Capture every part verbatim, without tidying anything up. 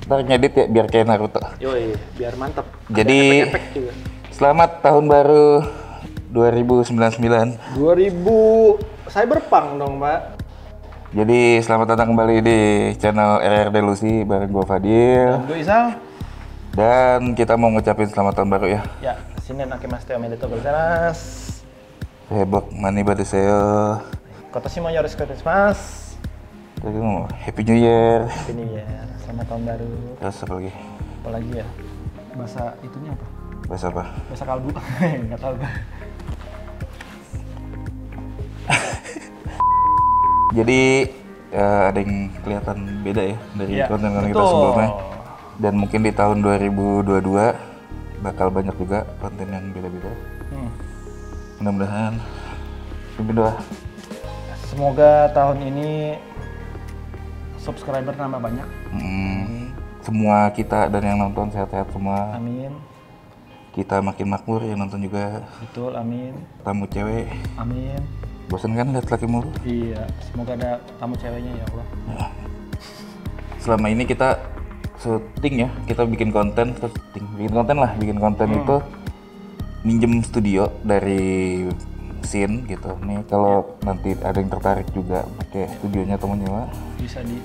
Ntar ngedit ya biar kayak Naruto. Yoi, biar mantap. Jadi efek-efek juga. Selamat tahun baru dua ribu sembilan puluh sembilan. dua ribu Cyberpunk dong, Pak. Jadi selamat datang kembali di channel R R D Lucy bareng gue Fadil. Dan gue Isal. Dan kita mau ngucapin selamat tahun baru ya. Ya, Sinen Akemaste Omedetou Gozaimasu. Hebok mani badeseo. Kotoshi mo yoroshiku onegaishimasu. Terus ngomong Happy New Year. Happy New Year. Selamat tahun baru. Terus apa lagi? Apa lagi ya? Bahasa itunya apa? Bahasa apa? Bahasa kalbu. Enggak tahu gue. Jadi ya, ada yang kelihatan beda ya dari Ya, konten-konten kita betul. sebelumnya. Dan mungkin di tahun dua ribu dua puluh dua bakal banyak juga konten yang beda-beda. Hmm. Mudah-mudahan pimpin doa. Semoga tahun ini subscriber nambah banyak. Hmm, semua kita dan yang nonton sehat-sehat semua. Amin. Kita makin makmur, yang nonton juga Betul, amin. tamu cewek. Amin. Bosan kan lihat laki mulu? Iya, semoga ada tamu ceweknya ya Allah. Selama ini kita syuting ya, kita bikin konten, terus syuting. bikin konten lah, bikin konten Hmm. itu minjem studio dari Scene gitu. Nih kalau nanti ada yang tertarik juga pakai studionya atau mau nyewa, Bisa di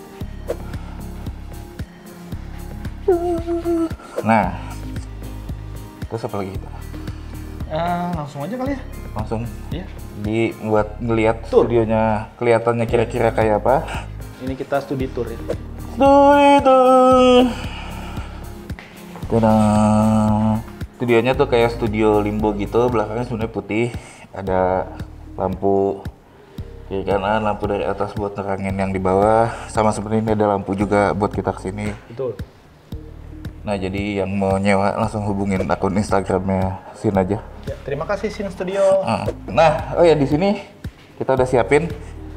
nah terus apa lagi kita Ah, langsung aja kali ya. langsung Iya. dibuat ngelihat Tour. studionya kelihatannya kira-kira kayak apa. Ini kita studi tour ya. Studio tour. Tada. Studionya tuh kayak studio limbo gitu, belakangnya sebenarnya putih, ada lampu kiri kanan, lampu dari atas buat nerangin yang di bawah, sama seperti ini ada lampu juga buat kita kesini. Betul. Nah jadi yang mau nyewa langsung hubungin akun Instagramnya Sin aja. Ya, terima kasih Sin Studio. Ah. Nah, oh ya di sini kita udah siapin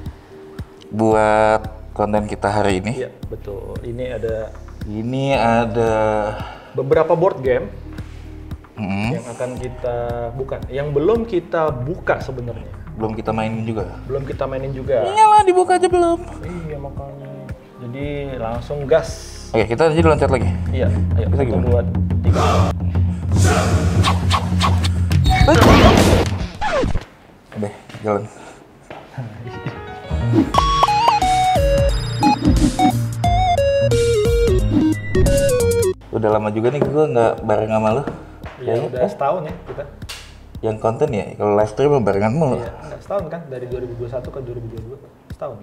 buat konten kita hari ini. Iya, betul. Ini ada Ini ada beberapa board game hmm, yang akan kita bukan, yang belum kita buka sebenarnya. belum kita mainin juga. Belum kita mainin juga. Iyalah dibuka aja belum. Iya, makanya. Jadi langsung gas. Oke, kita aja loncat lagi. Iya, ayo Kita satu, gimana? dua, tiga. Udah, jalan. Udah lama juga nih gue nggak bareng sama lu. Iya, udah setahun ya kita. Yang konten ya, kalau live stream mah barengan mulu. Iya, enggak setahun kan dari dua ribu dua puluh satu ke dua ribu dua puluh dua. Setahun.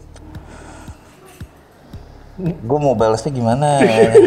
Gue mau balesnya gimana?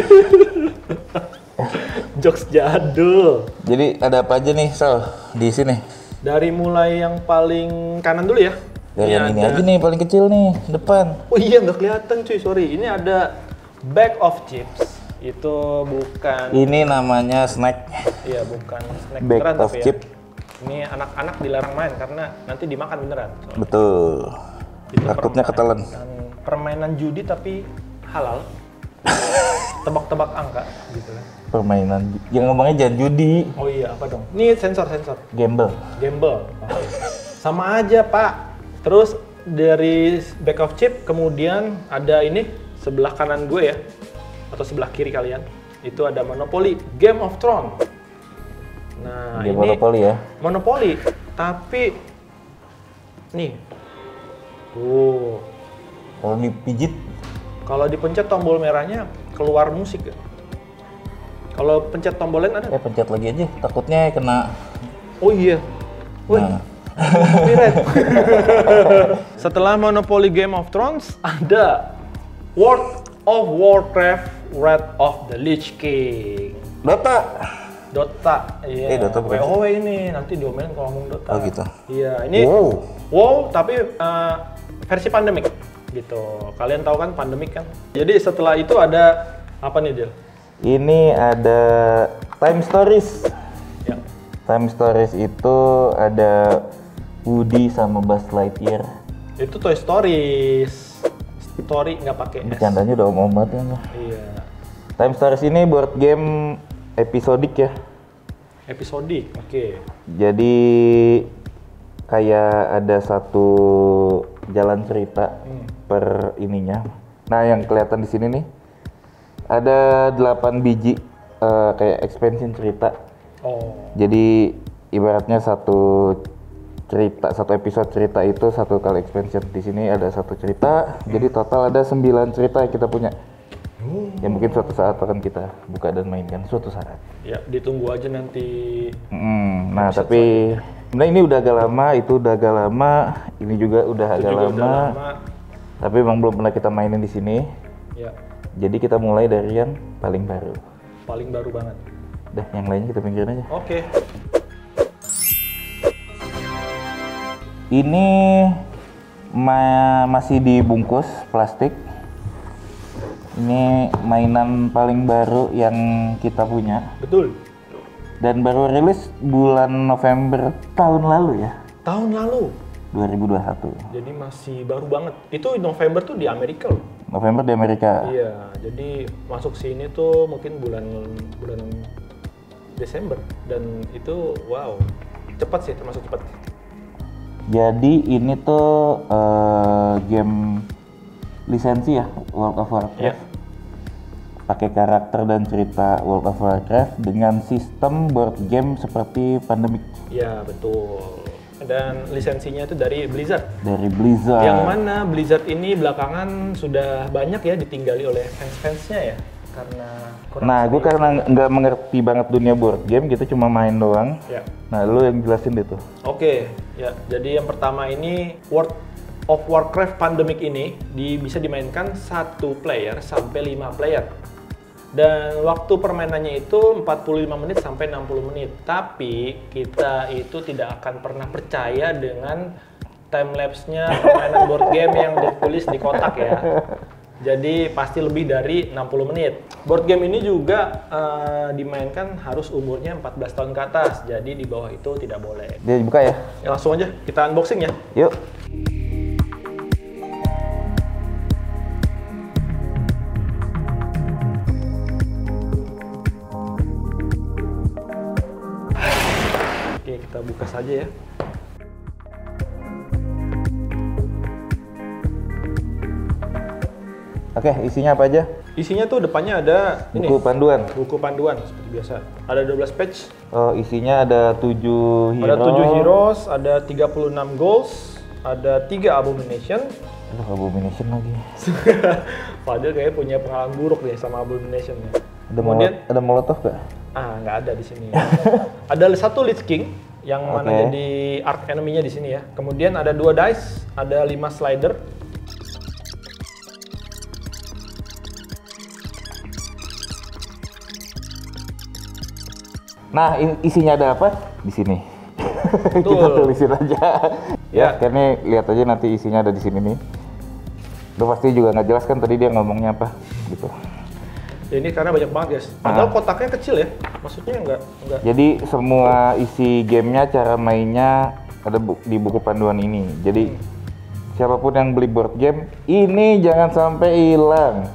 Jokes jadul. Jadi ada apa aja nih Sal di sini? Dari mulai yang paling kanan dulu ya. Dari yang ini aja nih paling kecil nih depan. Oh iya, nggak kelihatan cuy, sorry. Ini ada bag of chips. Itu bukan, Ini namanya snack iya bukan snack bag beneran of tapi chip. ya. Ini anak-anak dilarang main karena nanti dimakan beneran. soalnya. Betul. Itu Takutnya ketelan. permainan- Permainan judi tapi halal. Tebak-tebak angka gitu kan. Permainan. Yang ngomongnya jangan judi, Oh iya, apa dong? Ini sensor-sensor. gamble. Gamble. Oh, sama aja, Pak. Terus dari back of chip kemudian ada ini sebelah kanan gue ya atau sebelah kiri kalian. Itu ada Monopoly Game of Thrones. Nah, Game ini Monopoly ya. Monopoly, tapi nih. Tuh. Kalau nih pijit, Kalau dipencet tombol merahnya keluar musik ya. Kalau pencet tombol lain ada? eh pencet lagi aja. Takutnya kena. Oh iya. Wih. Nah. Copyright. Setelah Monopoly Game of Thrones ada World of Warcraft Wrath of the Lich King. Dota. Dota, iya. Eh, Dota bukan WoW ini nanti diomelin kalau ngomong Dota. Oh gitu. Iya, ini Wow. WoW tapi uh, versi pandemik gitu. Kalian tahu kan pandemik kan? Jadi setelah itu ada apa nih, Del? Ini ada Time Stories. Ya. Time Stories itu ada Woody sama Buzz Lightyear. Itu Toy Stories. Story nggak pakai S. Bercandanya udah om banget ya. Iya. Time Stories ini board game episodik ya. Episodik, oke. Jadi kayak ada satu jalan cerita Hmm. per ininya. Nah, yang kelihatan di sini nih Ada delapan biji uh, kayak expansion cerita. Oh. Jadi ibaratnya satu cerita, satu episode cerita itu satu kali expansion. Di sini ada satu cerita, hmm. jadi total ada sembilan cerita yang kita punya. Oh. Yang mungkin suatu saat akan kita buka dan mainkan suatu saat. Ya, ditunggu aja nanti. Hmm, nah, tapi sebenarnya ini udah agak lama, itu udah agak lama, ini juga udah itu agak juga lama. Udah lama. Tapi emang belum pernah kita mainin di sini. Ya. Jadi kita mulai dari yang paling baru. Paling baru banget. Dah, yang lainnya kita pinggirin aja. Oke. Okay. Ini ma masih dibungkus plastik. Ini mainan paling baru yang kita punya. Betul. Dan baru rilis bulan November tahun lalu ya. Tahun lalu. dua ribu dua puluh satu. Jadi masih baru banget. Itu November tuh di Amerika loh. November di Amerika. Iya, jadi masuk sini tuh mungkin bulan bulan Desember dan itu wow, cepat sih, termasuk cepat. Jadi ini tuh uh, game lisensi ya, World of Warcraft. Yeah. Pakai karakter dan cerita World of Warcraft dengan sistem board game seperti Pandemic. Iya, betul. Dan lisensinya itu dari Blizzard. Dari Blizzard. Yang mana Blizzard ini belakangan sudah banyak ya ditinggali oleh fans-fansnya ya. Karena kurang Nah, gue karena nggak mengerti banget dunia board game gitu, cuma main doang. Ya. Nah, lu yang jelasin deh tuh. Oke, ya. Jadi yang pertama ini World of Warcraft Pandemic ini di, bisa dimainkan satu player sampai lima player. Dan waktu permainannya itu empat puluh lima menit sampai enam puluh menit. Tapi kita itu tidak akan pernah percaya dengan time lapse-nya permainan board game yang ditulis di kotak ya. Jadi pasti lebih dari enam puluh menit. Board game ini juga uh, dimainkan harus umurnya empat belas tahun ke atas. Jadi di bawah itu tidak boleh. Dia dibuka ya? Ya langsung aja kita unboxing ya. Yuk. Oke, kita buka saja ya. Oke, isinya apa aja? Isinya tuh depannya ada ini. Buku panduan. Buku panduan seperti biasa. Ada dua belas page. Oh, isinya ada tujuh heroes. Ada tujuh heroes, ada tiga puluh enam goals, ada tiga abomination. Aduh, abomination lagi. Padahal kayaknya punya pengalaman buruk nih sama abomination ya. Ada Kemudian molot, ada molotov gak? ah nggak ada di sini. Ada satu Lich King yang Oke. mana jadi arc enemy-nya di sini ya. Kemudian ada dua dice, ada lima slider. Nah, in- isinya ada apa? Di sini. Kita Betul. tulisin aja. Ya. Ya, kayaknya lihat aja nanti isinya ada di sini nih. Lo pasti juga nggak jelas kan tadi dia ngomongnya apa, gitu. Ya, ini karena banyak banget guys. Padahal kotaknya kecil ya. Maksudnya nggak nggak. Jadi semua isi gamenya, cara mainnya ada bu- di buku panduan ini. Jadi siapapun yang beli board game, ini jangan sampai hilang.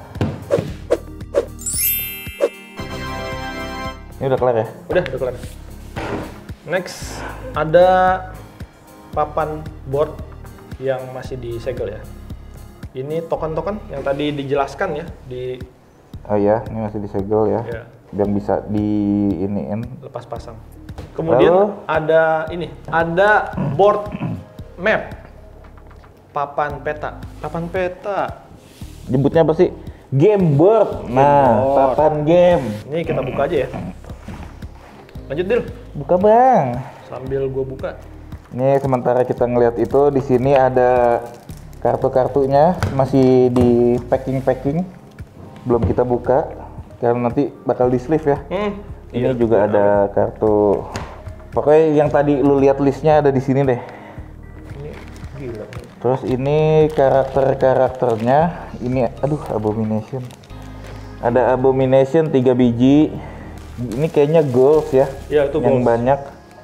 Ini udah kelar ya? Udah, udah kelar. Next, ada papan board yang masih disegel ya. Ini token-token yang tadi dijelaskan ya di Oh iya, ini masih disegel ya. ya, Yang bisa di iniin. lepas pasang. Kemudian Lalu? ada ini, ada board map. Papan peta. Papan peta. Jemputnya apa sih? Game board. Nah, board. papan game. Ini kita buka aja ya. Lanjut, Dil. Buka, Bang. Sambil gua buka. Nih, sementara kita ngeliat itu, di sini ada kartu-kartunya masih di packing-packing. Belum kita buka karena nanti bakal di sleeve ya. Hmm, Ini iya, juga iya. ada kartu. Pokoknya yang tadi lu lihat listnya ada di sini deh. Ini gila. Terus ini karakter-karakternya. Ini aduh, abomination. Ada abomination tiga biji. Ini kayaknya goals ya. Ya, itu yang goals. banyak.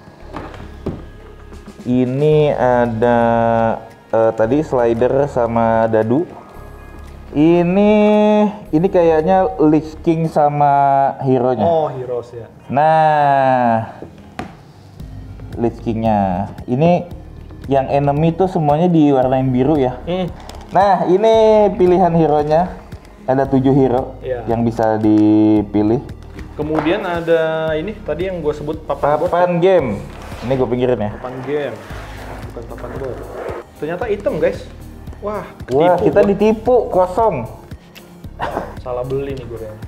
Ini ada eh, tadi slider sama dadu. Ini ini kayaknya Lich King sama hero-nya. Oh, heroes ya. Nah, Lich King-nya. Ini yang enemy tuh semuanya diwarnain biru ya. Hmm. Nah, ini pilihan hero-nya. ada tujuh hero Iya. yang bisa dipilih. Kemudian ada ini tadi yang gue sebut papan board. Papan game. Ini gue pinggirin ya. Papan game, bukan papan board. Ternyata item guys. Wah, Wah, ketipu kita gua. ditipu kosong. Salah beli nih gue kayaknya.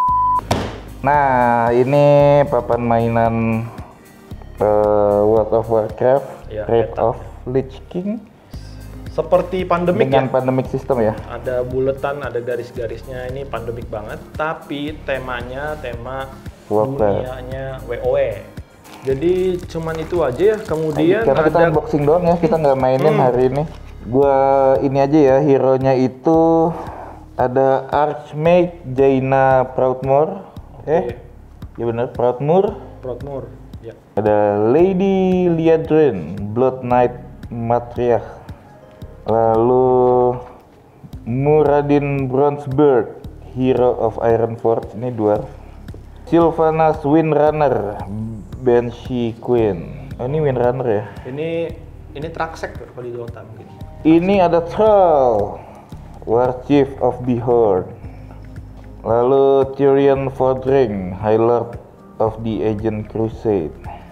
Nah, ini papan mainan uh, World of Warcraft, Ya, Wrath meta. of Lich King Seperti pandemik dengan ya. pandemic system ya. Ada buletan, ada garis-garisnya. Ini pandemik banget. Tapi temanya tema Warcraft. dunianya WoW. Jadi cuman itu aja ya. Kemudian Karena kita ada unboxing doang ya, kita nggak mainin Hmm. hari ini. Gua ini aja ya, hero-nya itu ada Archmage Jaina Proudmoore. Eh, ya bener, Proudmoore. Proudmoore. Ya. Ada Lady Liadrin, Blood Knight Matriarch. Lalu Muradin Bronzebeard, Hero of Ironforge, ini dwarf. Sylvanas Windrunner, Banshee Queen. Oh, ini Windrunner ya. Ini ini Traksek kalau di Dota mungkin. Ini ada Troll, War Chief of the Horde. Lalu Tyrion Fordring, High Lord of the Aegean Crusade.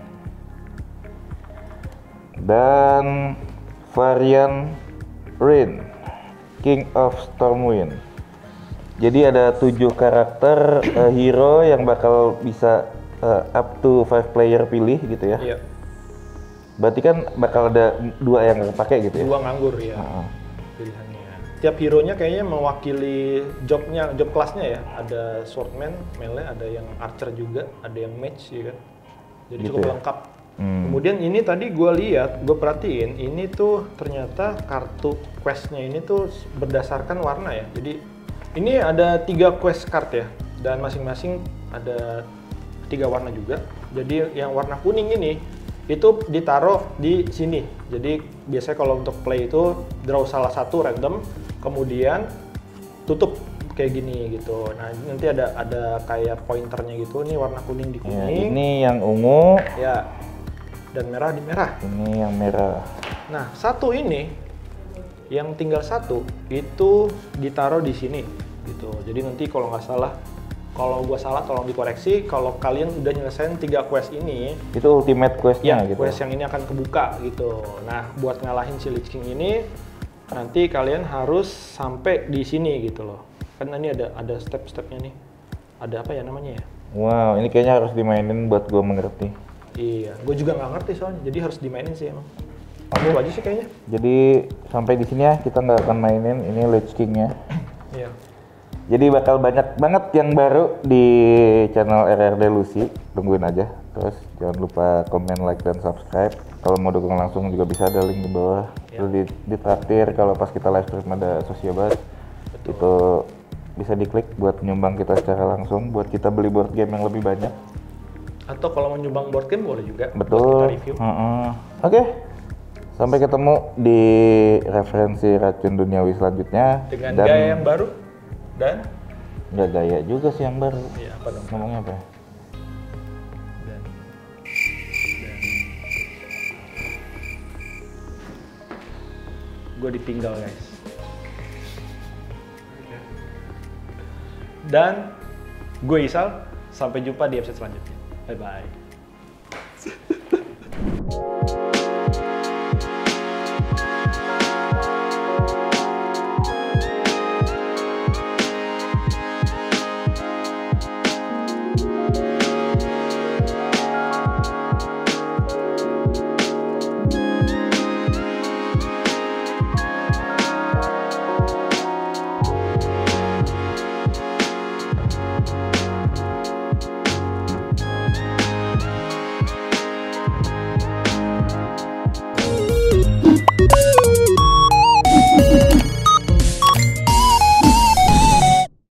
Dan Varian Rain, King of Stormwind. Jadi ada tujuh karakter uh, hero yang bakal bisa uh, up to five player pilih gitu ya. Iya. Berarti kan bakal ada dua yang kepake gitu ya. Dua nganggur ya. Heeh. Pilihannya. Tiap hero-nya kayaknya mewakili jobnya, job kelasnya ya. Ada swordman, melee, ada yang archer juga, ada yang mage ya kan. Jadi Gitu cukup ya? lengkap. Hmm. Kemudian ini tadi gue lihat, gue perhatiin, ini tuh ternyata kartu questnya ini tuh berdasarkan warna ya. Jadi ini ada tiga quest card ya, dan masing-masing ada tiga warna juga. Jadi yang warna kuning ini itu ditaruh di sini. Jadi biasanya kalau untuk play itu draw salah satu random, kemudian tutup kayak gini gitu. Nah nanti ada ada kayak pointernya gitu. Ini warna kuning di Ya, kuning. ini yang ungu, Ya. Dan merah di merah. ini yang merah. Nah, satu ini yang tinggal satu itu ditaruh di sini gitu. Jadi nanti kalau nggak salah, kalau gua salah tolong dikoreksi. Kalau kalian udah nyelesain tiga quest ini, Itu ultimate quest-nya ya gitu. quest yang ini akan kebuka gitu. Nah, buat ngalahin si Lich King ini, nanti kalian harus sampai di sini gitu loh. Kan ini ada ada step-stepnya nih. Ada apa ya namanya ya? Wow, ini kayaknya harus dimainin buat gua mengerti. Iya, gue juga nggak ngerti soalnya. Jadi harus dimainin sih emang. Itu aja sih kayaknya. Jadi sampai di sini ya, kita nggak akan mainin ini Lich King-nya. Iya. Jadi bakal banyak banget yang baru di channel R R D Lucy, tungguin aja. Terus jangan lupa komen, like, dan subscribe. Kalau mau dukung langsung juga bisa, ada link di bawah. Ya. Terus di, di traktir kalau pas kita live stream ada Sociobat, itu bisa diklik buat nyumbang kita secara langsung, buat kita beli board game yang lebih banyak. Atau kalau mau nyumbang board game boleh juga. Buat Betul. kita review. Heeh. Oke. Sampai ketemu di referensi Racun Duniawi selanjutnya. Dengan Dan gaya yang baru dan nggak gaya juga sih yang baru. iya apa dong? Ngomongnya apa ya? Dan, dan gue ditinggal guys. Dan gue Isal, sampai jumpa di episode selanjutnya. Bye bye.